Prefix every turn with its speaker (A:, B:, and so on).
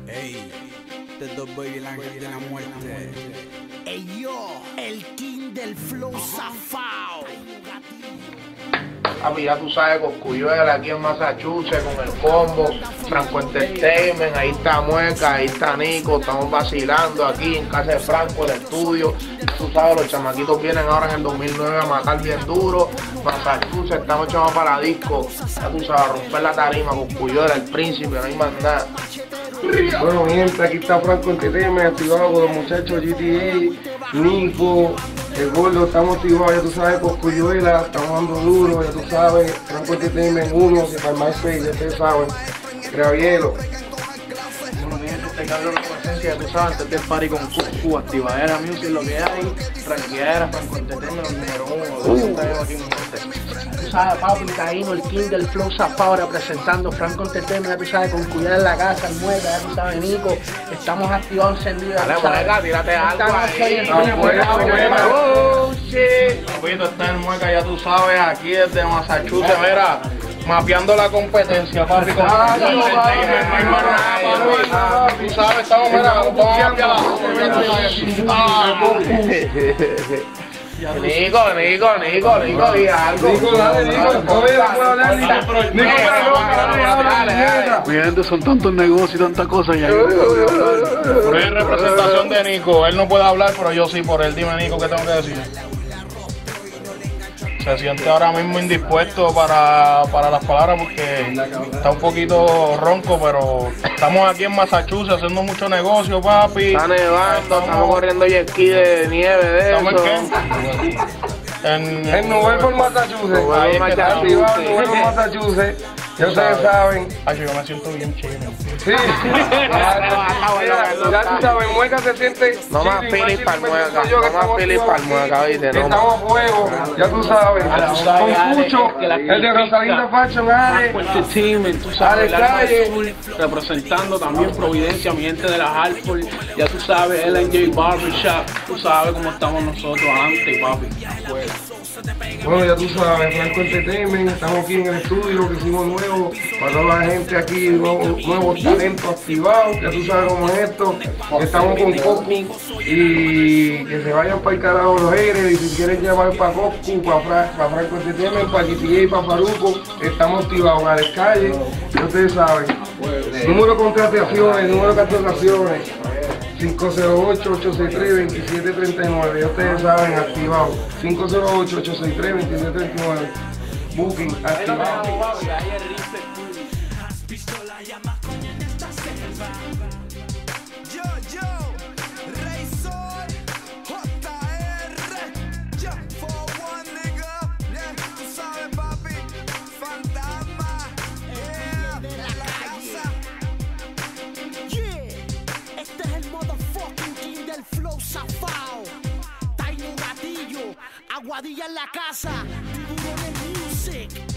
A: Ey, este dos baby el ángel de la muerte.
B: Ey yo, el king del flow zafao.
C: Papi, ya tú sabes, Coscuyuela aquí en Massachusetts con el combo, Franco Entertainment, ahí está Mueca, ahí está Nico, estamos vacilando aquí en casa de Franco, el estudio. Tú sabes, los chamaquitos vienen ahora en el 2009 a matar bien duro. Massachusetts, estamos echando para disco, ya tú sabes, a romper la tarima, Coscuyuela, el príncipe, no hay más nada.
D: Bueno, mi gente, aquí está Franco Entertainment, activado con los muchachos GTA, Nico, el gordo, estamos activados, ya tú sabes, Coscuyuela, estamos dando duro, ya tú sabes, Franco Entertainment 1, que para el MySpace, ya ustedes saben, Gravielo.
E: Bueno, mi gente, te hablo de presencia, tú sabes, antes del party con Cucu, Activadera Music, lo que hay, Tranquilera, Franco Entertainment, los número uno, aquí, mi gente.
C: Tú sabes, papi, Caíno, el king del flow zafao, representando Franco Entertainment, ya tú sabes, con cuidado en la casa, el mueca, ya tú sabes, Nico, estamos activados, encendidos.
D: Dale, Mueca, tírate algo ahí.
C: Oh, shit.
E: Papito, está en Mueca, ya tú sabes, aquí desde Massachusetts, mira, mapeando la competencia, papi, con Franco Entertainment, no hay más nada, papi. Tú sabes, estamos, mira, vamos a mapear
C: Nico, di algo.
D: Nico, dale, Nico, no puedo hablar, Nico, dale.
E: Mi gente, son tantos negocios y tantas cosas ya. Pero es representación de Nico, él no puede hablar, pero yo sí por él. Dime, Nico, ¿qué tengo que decir? Se siente ahora mismo indispuesto para las palabras porque está un poquito ronco, pero estamos aquí en Massachusetts haciendo mucho negocio, papi.
C: Está nevando, estamos corriendo jet ski de nieve de
E: ¿Estamos
C: eso.
E: en qué?
D: En Nuevo Massachusetts,
C: Ahí es que está.
D: activado en Nuevo Massachusetts, ya ustedes saben.
E: Ay, yo me siento bien chido.
D: Sí, ya tú sabes, Mueca se siente.
C: No más Philip para Mueca, no más Philip para Mueca, ¿viste? No más.
D: Estamos a fuego, ya tú sabes. Con Cucho, el de Rosalinda Fashion, Ale.
F: Entertainment, tú sabes, el alma azul, representando también Providencia, mi gente de la Hartford, ya tú sabes, LNJ Barbershop, tú sabes cómo estamos nosotros antes, papi.
D: Bueno, ya tú sabes, Franco Entertainment, estamos aquí en el estudio que hicimos nuevo, para toda la gente aquí, nuevos talentos activados, ya tú sabes cómo es esto, estamos con Coco y que se vayan para el carajo los haters, y si quieren llamar para Coco, para Franco Entertainment, para GTA y para Faruco, estamos activados a las calles, ya ustedes saben. Número de contrataciones, 508-863-2739, ya ustedes saben, activado. 508-863-2739. Booking, activado.
B: Este es el motherfucking king del flow zafao. Taino Gatillo, Aguadilla en la casa, Tiburones Music.